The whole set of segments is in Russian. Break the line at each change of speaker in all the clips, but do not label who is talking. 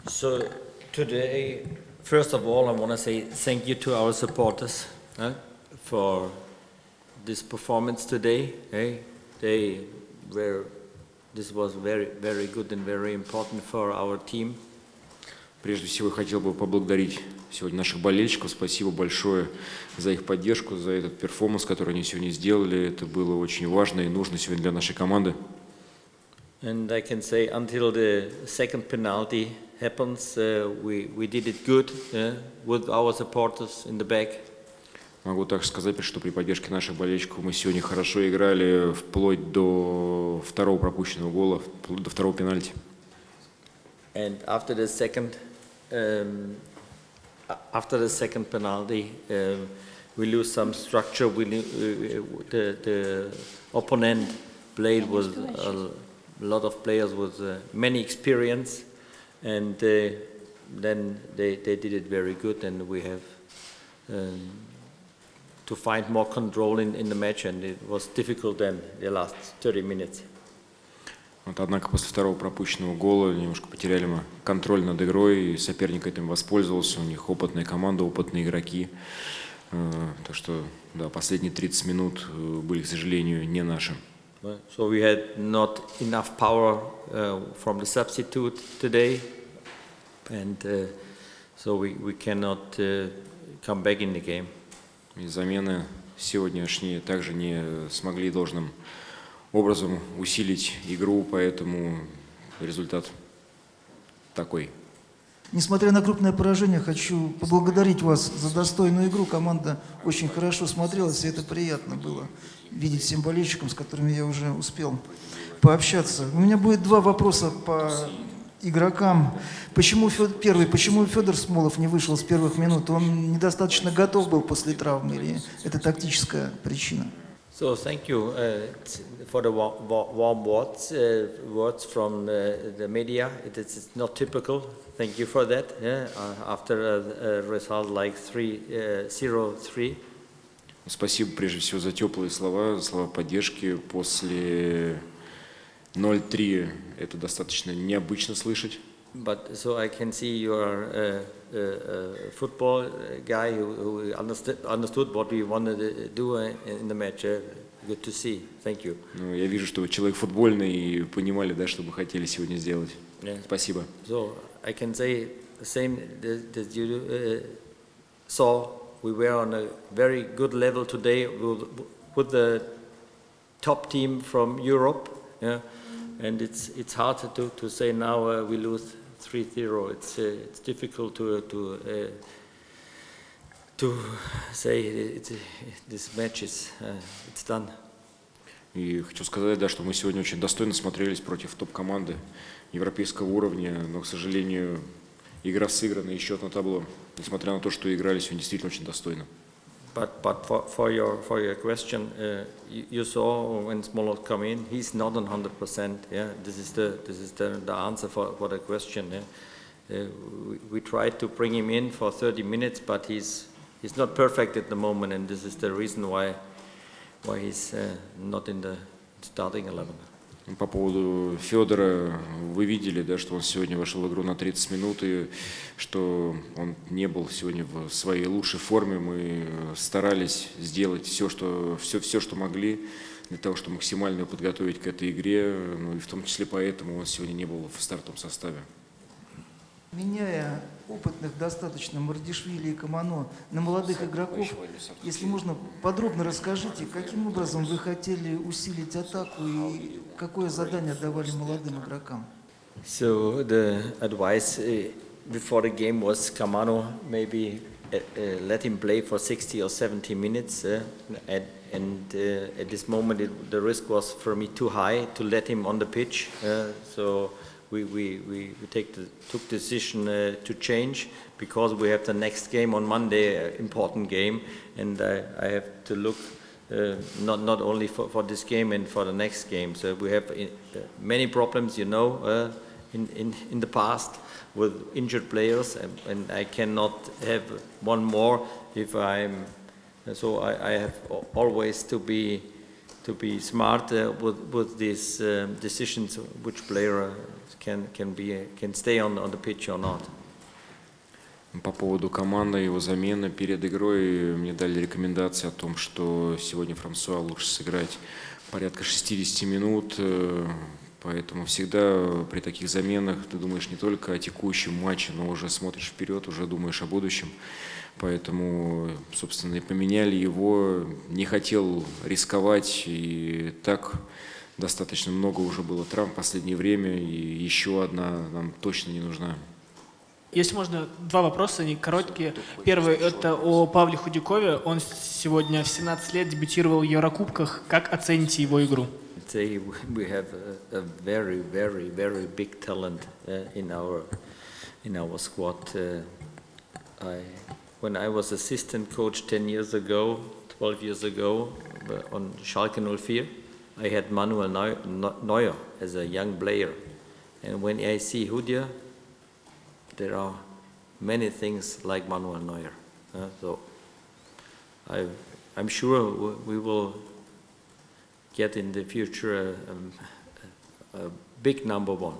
So today, first of all, I want to say thank you to our supporters for this performance today. This was very, very good and very important for our team.
Прежде всего, я хотел бы поблагодарить сегодня наших болельщиков. Спасибо большое за их поддержку, за этот перформанс, который они сегодня сделали. Это было очень важно и нужно сегодня для нашей команды.
And I can say until the second penalty happens, we did it good with our supporters in the back.
Могу также сказать, что при поддержке наших болельщиков мы сегодня хорошо играли вплоть до второго пропущенного гола, вплоть до второго пенальти.
And after the second penalty, we lose some structure. The opponent played with a lot of players with many experience, and then they did it very good, and we have to find more control in the match, and it was difficult then the last 30 minutes.
Однако после второго пропущенного гола немножко потеряли мы контроль над игрой, и соперник этим воспользовался. У них опытная команда, опытные игроки. Так что, да, последние 30 минут были, к сожалению, не наши.
So we had not enough power from the substitute today, and so we cannot come back in the game.
И замены сегодняшние также не смогли должным образом усилить игру, поэтому результат такой.
Несмотря на крупное поражение, хочу поблагодарить вас за достойную игру. Команда очень хорошо смотрелась, и это приятно было видеть всем болельщикам, с которыми я уже успел пообщаться. У меня будет два вопроса по игрокам. Почему Федор Смолов не вышел с первых минут? Он недостаточно готов был после травмы, или это тактическая причина?
So thank you for the warm words from the media. It is not typical. Thank you for that. After a result like 0-3.
Spasibo прежде всего за теплые слова, за слова поддержки. После 0-3 это достаточно необычно слышать.
But so I can see you are a football guy who understood what we wanted to do in the match. Good to see. Thank you.
Ну, я вижу, что вы человек футбольный и понимали, да, что вы хотели сегодня сделать. Спасибо.
So I can say the same that you saw. We were on a very good level today with the top team from Europe. And it's hard to say now we lose 3-0. It's difficult to say this match is it's done.
И хочу сказать, да, что мы сегодня очень достойно смотрелись против топ-команды европейского уровня, но, к сожалению, игра сыграна и счет на табло. Несмотря на то, что играли сегодня действительно очень достойно.
But for your question, you saw when Smolov come in, he's not on 100%. Yeah, this is the answer for the question. Yeah? We tried to bring him in for 30 minutes, but he's not perfect at the moment, and this is the reason why he's not in the starting 11.
По поводу Федора, вы видели, да, что он сегодня вошел в игру на 30 минут, и что он не был сегодня в своей лучшей форме. Мы старались сделать все, что могли, для того, чтобы максимально его подготовить к этой игре, ну, и в том числе поэтому он сегодня не был в стартовом составе.
Меняя опытных достаточно Мардишвили и Камано на молодых игроков, если можно, подробно расскажите, каким образом вы хотели усилить атаку и какое задание давали молодым игрокам?
So the advice before the game was Kamano maybe let him play for 60 or 70 minutes, and at this moment the risk was for me too high to let him on the pitch. So we took decision to change because we have the next game on Monday, important game, and I have to look not only for this game and for the next game. So we have many problems, you know, in the past with injured players, and I cannot have one more if I'm. So I have always to be smart with these decisions, which player can stay on the pitch or not.
По поводу команды, его замены перед игрой мне дали рекомендации о том, что сегодня Франсуа лучше сыграть порядка 60 минут, поэтому всегда при таких заменах ты думаешь не только о текущем матче, но уже смотришь вперед, уже думаешь о будущем. Поэтому, собственно, и поменяли его, не хотел рисковать, и так достаточно много уже было травм в последнее время, и еще одна нам точно не нужна.
Если можно, два вопроса, они короткие. Первый – это о Павле Худякове. Он сегодня в 17 лет дебютировал в Еврокубках. Как оцените его игру?
We have a very, very, very big talent in our squad. When I was assistant coach 10 years ago, 12 years ago, on Schalke 04, I had Manuel Neuer as a young player. And when I see Hudja, there are many things like Manuel Neuer. So I'm sure we will get in the future a big number one.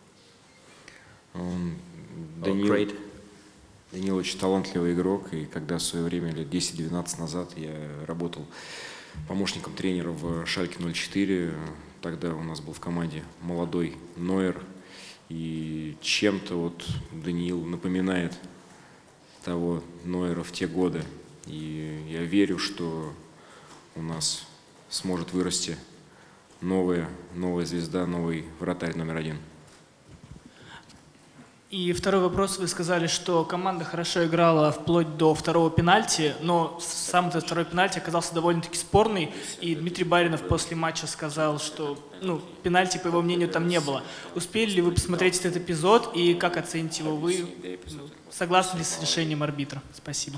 Great.
Даниил очень талантливый игрок, и когда в свое время, лет 10-12 назад, я работал помощником тренера в Шальке 04, тогда у нас был в команде молодой Нойер, и чем-то вот Даниил напоминает того Нойера в те годы. И я верю, что у нас сможет вырасти новая звезда, новый вратарь номер 1.
И второй вопрос. Вы сказали, что команда хорошо играла вплоть до второго пенальти, но сам этот второй пенальти оказался довольно-таки спорный. И Дмитрий Баринов после матча сказал, что пенальти, по его мнению, там не было. Успели ли вы посмотреть этот эпизод и как оцените его вы? Согласны ли с решением арбитра? Спасибо.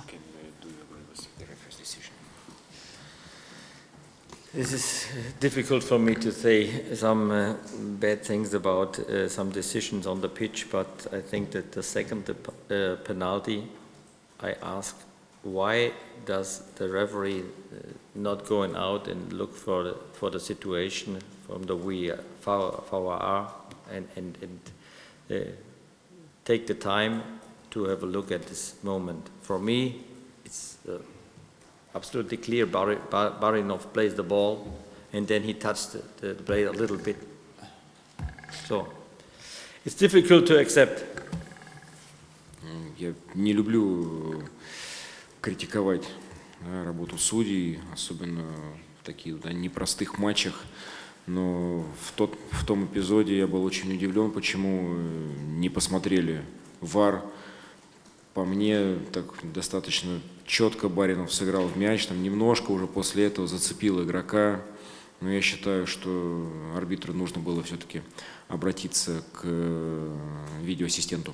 This is difficult for me to say some bad things about some decisions on the pitch, but I think that the second penalty, I ask, why does the referee not going out and look for the situation from the VAR and take the time to have a look at this moment? For me, it's absolutely clear. Barinov plays the ball, and then he touched the blade a little bit. So it's difficult to accept.
Я не люблю критиковать работу судей, особенно в таких непростых матчах. Но в том эпизоде я был очень удивлен, почему не посмотрели ВАР. По мне, так достаточно четко Баринов сыграл в мяч, там немножко уже после этого зацепил игрока. Но я считаю, что арбитру нужно было все-таки обратиться к видеоассистенту.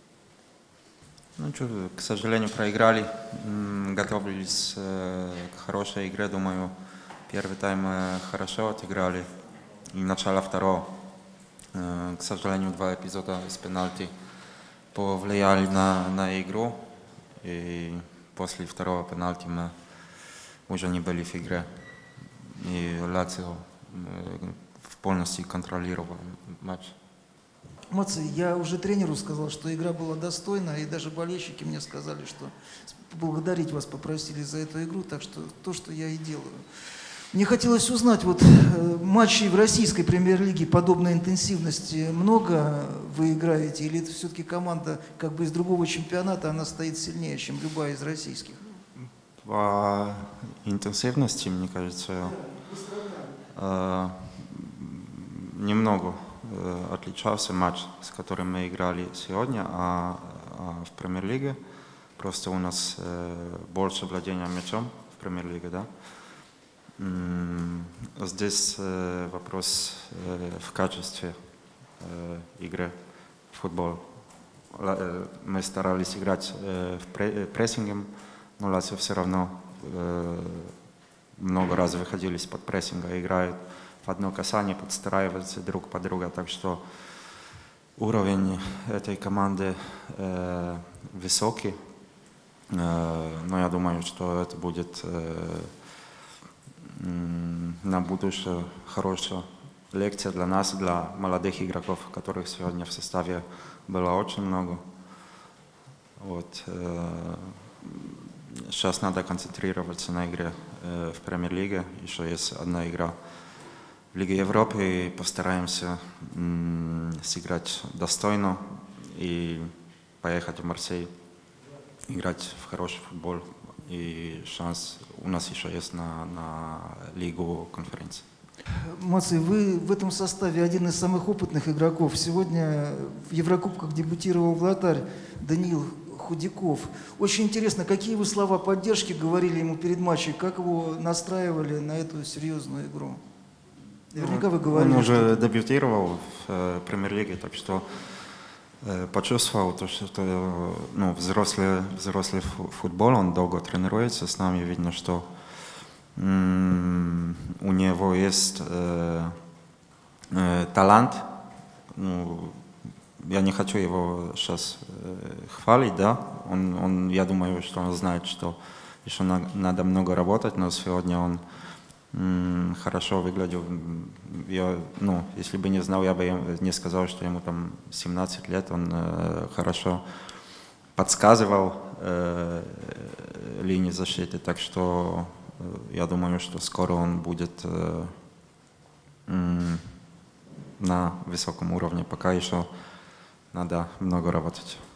К сожалению, проиграли. Готовились к хорошей игре, думаю. Первый тайм хорошо отыграли. И начало второго. К сожалению, два эпизода с пенальти повлияли на игру, и после второго пенальти мы уже не были в игре, и Лацио полностью контролировал матч.
Маци, я уже тренеру сказал, что игра была достойна, и даже болельщики мне сказали, что поблагодарить вас попросили за эту игру, так что то, что я и делаю. Мне хотелось узнать, вот матчей в российской премьер-лиге подобной интенсивности много вы играете, или это все-таки команда как бы из другого чемпионата, она стоит сильнее, чем любая из российских?
По интенсивности, мне кажется, немного отличался матч, с которым мы играли сегодня, а в премьер-лиге просто у нас больше владения мячом в премьер-лиге, да? Здесь вопрос в качестве игры в футбол. Мы старались играть прессингом, но Лацио все равно много раз выходили из-под прессинга, играют в одно касание, подстраиваются друг под друга. Так что уровень этой команды высокий, но я думаю, что это будет на будущее хорошая лекция для нас, для молодых игроков, которых сегодня в составе было очень много. Вот. Сейчас надо концентрироваться на игре в Премьер-лиге. Еще есть одна игра в Лиге Европы, и постараемся сыграть достойно и поехать в Марсель, играть в хороший футбол. И шанс у нас еще есть на Лигу конференции.
Маций, вы в этом составе один из самых опытных игроков. Сегодня в Еврокубках дебютировал вратарь Даниил Худяков. Очень интересно, какие вы слова поддержки говорили ему перед матчем, как его настраивали на эту серьезную игру? Наверняка вы говорили.
Он уже дебютировал в Премьер-лиге, так что почувствовал то, что взрослый футбол, он долго тренируется с нами, видно, что у него есть талант. Я не хочу его сейчас хвалить, да. Я думаю, что он знает, что еще надо много работать, но сегодня он хорошо выглядел. Если бы не знал, я бы не сказал, что ему там 17 лет. Он хорошо подсказывал линии защиты, так что я думаю, что скоро он будет на высоком уровне. Пока еще надо много работать.